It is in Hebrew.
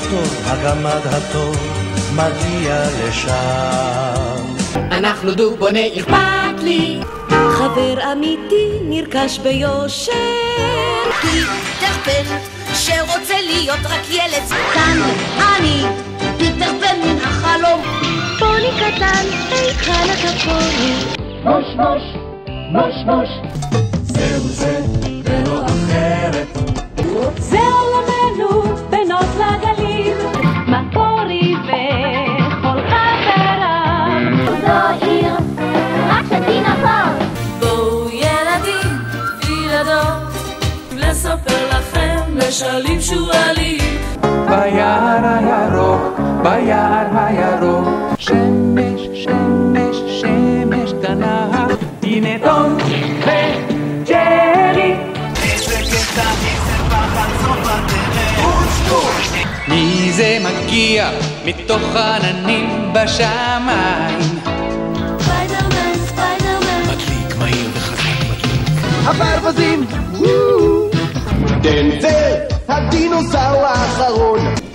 התור, הגמד הטוב מגיע לשם. אנחנו דובוני אכפת לי, חבר אמיתי נרכש ביושר, פיטר פן שרוצה להיות רק ילד קטן. אני פיטר פן מן החלום, פוני קטן, היכן אתה פוני? מוש מוש מוש מוש, זהו זה ולא אחרת, זה עולמנו בנות לגליל, מקורי וכל חבריו. זו עיר רק של דינוזאור. בואו ילדים וילדות, לספר לכם משלים שועלים. ביער הירוק, ביער הירוק, שמש, שמש, שמש קטנה, הנה טום וג'רי. איזה קטע, איזה פחד, סוף הדרך. מי זה מגיע מתוך עננים בשמיים? ספיידרמן, ספיידרמן, מדליק מהיר וחזק מדליק. הברווזים! דנזל, הדינוסאור האחרון.